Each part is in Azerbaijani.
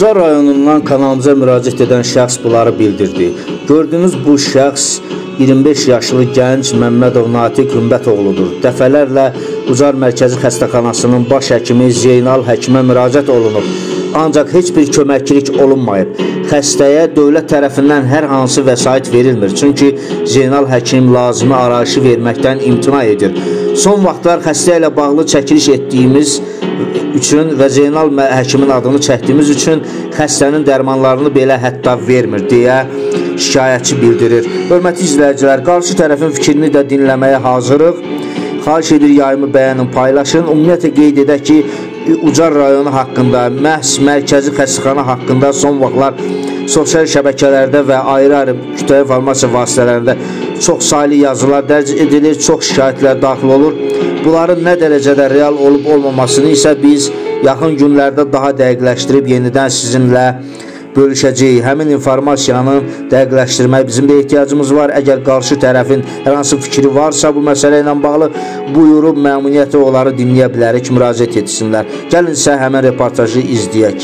Ucar rayonundan kanalımıza müraciət edən şəxs bunları bildirdi. Gördüyünüz bu şəxs 25 yaşlı gənc Məmmədov Natiq Hümmətoğludur. Dəfələrlə Ucar Mərkəzi Xəstəxanasının baş həkimi Zeynal həkimə müraciət olunub. Ancaq heç bir köməkçilik olunmayıb. Xəstəyə dövlət tərəfindən hər hansı vəsait verilmir. Çünki Zeynal həkim lazımi arayışı verməkdən imtina edir. Son vaxtlar xəstə ilə bağlı çəkiliş etdiyimiz üçün və Zeynal həkimin adını çəkdiyimiz üçün xəstənin dərmanlarını belə hətta vermir deyə şikayətçi bildirir. Hörmətli izləyicilər, qarşı tərəfin fikrini də dinləməyə hazırıq. Xahiş edir, yayımı bəyənin, paylaşın. Ümumiyyətlə qeyd edək ki, Ucar rayonu haqqında, məhz mərkəzi xəstəxana haqqında son vaxtlar sosial şəbəkələrdə və ayrı-ayrı kütləvi informasiya vasitələrində çox saylı yazılar dərc edilir, çox şikayətlər daxil olur. Bunların nə dərəcədə real olub-olmamasını isə biz yaxın günlərdə daha dəqiqləşdirib yenidən sizinlə bölüşəcəyik. Həmin informasiyanı dəqiqləşdirmək bizim də ehtiyacımız var. Əgər qarşı tərəfin hər hansı fikri varsa bu məsələ ilə bağlı, buyurub məmnuniyyəti onları dinləyə bilərik, müraciət etsinlər. Gəlin isə həmin reportajı izləyək.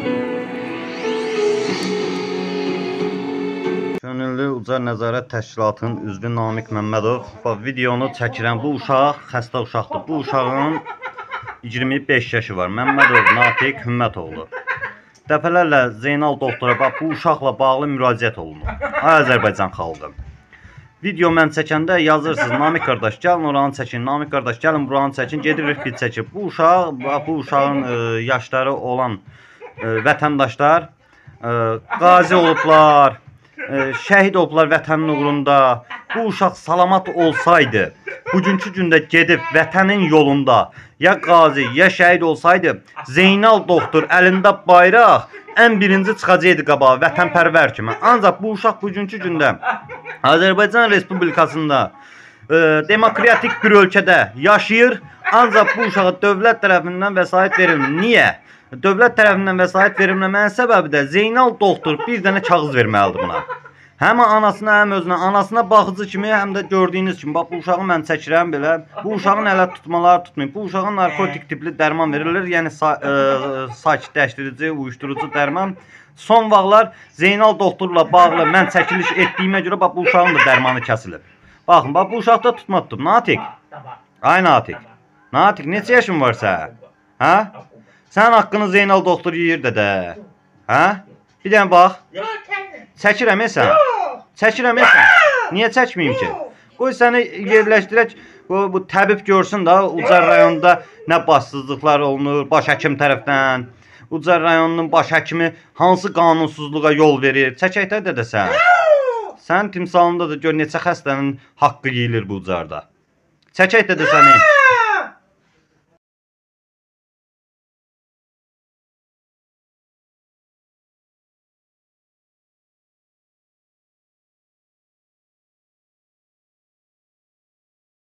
Könüllü Ucar Nəzarət Təşkilatının üzvü Namiq Məmmədov. Videonu çəkirəm. Bu uşaq xəstə uşaqdır. Bu uşağın 25 yaşı var. Məmmədov Natiq Hümmətoğlu. Dəfələrlə Zeynal doktora bu uşaqla bağlı müraciət olunur. Azərbaycan xalqı. Video mən çəkəndə yazırsınız, Namiq qardaş gəlin oranı çəkin, Namiq qardaş gəlin buranı çəkin, gedirik biz çəkib. Bu uşağın yaşları olan vətəndaşlar qazi olublar, şəhid olublar vətənin uğrunda. Bu uşaq salamat olsaydı, bugünkü gündə gedib vətənin yolunda ya qazi, ya şəhid olsaydı, Zeynal doktor əlində bayraq ən birinci çıxacaqdı qabağa, vətənpərvər kimi. Ancaq bu uşaq bugünkü gündə Azərbaycan Respublikasında demokratik bir ölkədə yaşayır, ancaq bu uşağa dövlət tərəfindən vəsait verilmir. Niyə? Dövlət tərəfindən vəsait verilməmənin səbəbi də Zeynal doktor bir dənə kağız verməlidir buna. Həm anasına, həm özünə, anasına baxıcı kimi, həm də gördüyünüz kimi, bax bu uşağı mən çəkirəm belə, bu uşağın ələ tutmaları tutmayın, bu uşağa narkotik tipli dərman verilir, yəni sakitləşdirici, uyuşturucu dərman. Son vaxtlar Zeynal doktorla bağlı mən çəkiliş etdiyimə görə, bax bu uşağın da dərmanı kəsilib. Baxın, bax bu uşaqda tutma tutub, Natiq. Ay Natiq, Natiq, neçə yaşın var sən? Hə? Sən haqqını Zeynal doktor yeyir dədə. Hə? Bir dənə bax. Çəkirəm sən? Çəkirəm sən? Niyə çəkməyim ki? Qoy səni yerləşdirək, bu təbib görsün da, Ucar rayonunda nə başsızlıqlar olunur, baş həkim tərəfdən. Ucar rayonunun baş həkimi hansı qanunsuzluğa yol verir? Çəkək də dədə sən. Sən timsalında da gör neçə xəstənin haqqı yeyilir bu Ucarda. Çəkək dədə səni.